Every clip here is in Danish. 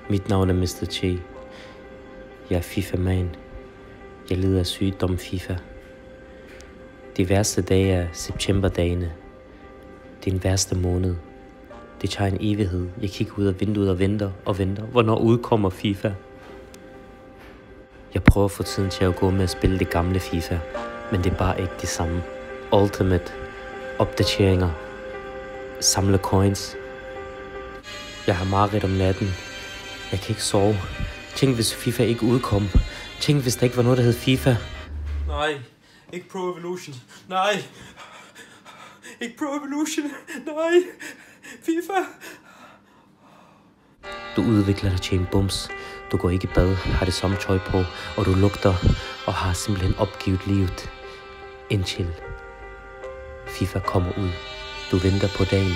Mit navn er Mr. Che. Jeg er FIFA-man. Jeg lider af sygdom FIFA. De værste dage er septemberdagene. Det er den værste måned. Det tager en evighed. Jeg kigger ud af vinduet og venter og venter. Hvornår udkommer FIFA? Jeg prøver at få tiden til at gå med at spille det gamle FIFA. Men det er bare ikke det samme. Ultimate. Opdateringer. Samle coins. Jeg har mareridt om natten. Jeg kan ikke sove. Tænk hvis FIFA ikke udkom. Tænk hvis der ikke var noget der hed FIFA. Nej, ikke Pro Evolution. Nej. Ikke Pro Evolution. Nej. FIFA. Du udvikler dig til en bums. Du går ikke i bad, har det samme tøj på, og du lugter og har simpelthen opgivet livet. Indtil FIFA kommer ud. Du venter på dagen.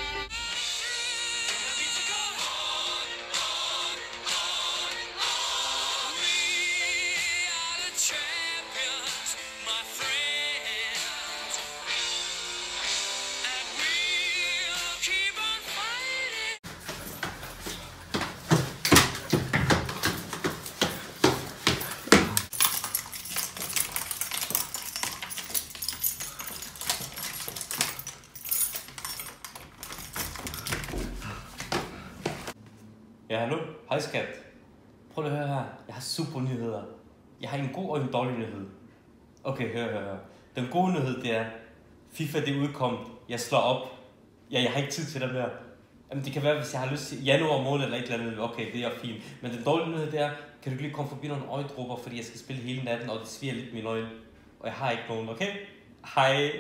Ja, hallo? Hej skat. Prøv lige at høre her. Jeg har super nyheder. Jeg har en god og en dårlig nyhed. Okay, hør. Den gode nyhed, det er, FIFA det udkom. Jeg slår op. Ja, jeg har ikke tid til det mere. Jamen, det kan være, hvis jeg har lyst til januar måned eller et eller andet. Okay, det er fint. Men den dårlige nyhed, det er, kan du ikke lige komme forbi nogle øjedråber, fordi jeg skal spille hele natten, og det sviger lidt mine øjne. Og jeg har ikke nogen, okay? Hej.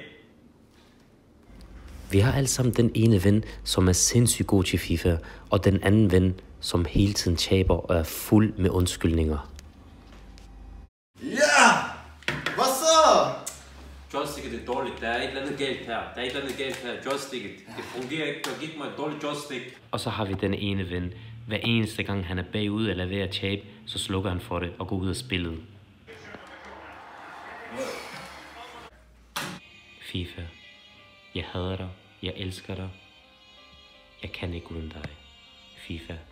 Vi har alle sammen den ene ven, som er sindssygt god til FIFA, og den anden ven, som hele tiden taber og er fuld med undskyldninger. Ja! Hvad så? Joysticket er dårligt. Der er et eller andet galt her. Joysticket. Det fungerer ikke. Du har givet mig et dårligt joystick. Og så har vi den ene ven. Hver eneste gang han er bagud eller ved at tabe, så slukker han for det og går ud af spillet. FIFA. Jeg hader dig. Jeg elsker dig. Jeg kan ikke uden dig. FIFA.